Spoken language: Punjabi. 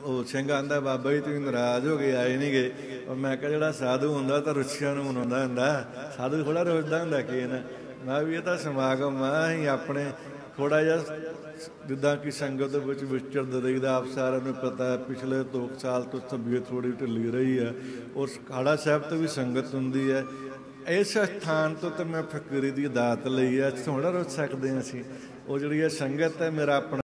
ਉਹ ਸਿੰਘ ਆਂਦਾ ਬਾਬਾ ਜੀ ਤੁਸੀਂ ਨਾਰਾਜ਼ ਹੋ ਗਏ ਆਏ ਨਹੀਂ ਗਏ। ਮੈਂ ਕਿਹਾ ਜਿਹੜਾ ਸਾਧੂ ਹੁੰਦਾ ਤਾਂ ਰੁੱਛਿਆਂ ਨੂੰ ਮਨਾਉਂਦਾ ਹੁੰਦਾ, ਸਾਧੂ ਥੋੜ੍ਹਾ ਰੁੱਝਦਾ ਹੁੰਦਾ ਕਿਸੇ ਨਾਲ। ਮੈਂ ਵੀ ਇਹ ਤਾਂ ਸਮਾਗਮ ਆ, ਅਸੀਂ ਆਪਣੇ ਥੋੜ੍ਹਾ ਜਿਹਾ ਜਿੱਦਾਂ ਕਿ ਸੰਗਤ ਦੇ ਵਿੱਚ ਵਿਚਰਦੇ ਰਹੀਦਾ। ਆਪ ਸਾਰਿਆਂ ਨੂੰ ਪਤਾ ਪਿਛਲੇ 2 ਸਾਲ ਤੋਂ ਤਬੀਅਤ ਥੋੜ੍ਹੀ ਢਿੱਲੀ ਰਹੀ ਹੈ। ਉਸ ਅਖਾੜਾ ਸਾਹਿਬ ਤੋਂ ਵੀ ਸੰਗਤ ਹੁੰਦੀ ਹੈ। ਇਸ ਸਥਾਨ ਤੋਂ ਤਾਂ ਮੈਂ ਫਕੀਰੀ ਦੀ ਦਾਤ ਲਈ ਹੈ, ਥੋੜ੍ਹਾ ਰੁੱਝ ਸਕਦੇ ਹਾਂ ਅਸੀਂ। ਉਹ ਜਿਹੜੀ ਇਹ ਸੰਗਤ ਹੈ ਮੇਰਾ ਆਪਣਾ